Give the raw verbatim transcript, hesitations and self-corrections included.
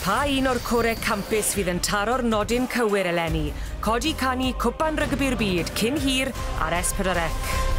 Pa un o'r corau campus fydd yn taro'r nodyn cywir eleni? Codi Canu Cwpan Rygbi'r Byd cyn hir ar S pedwar C.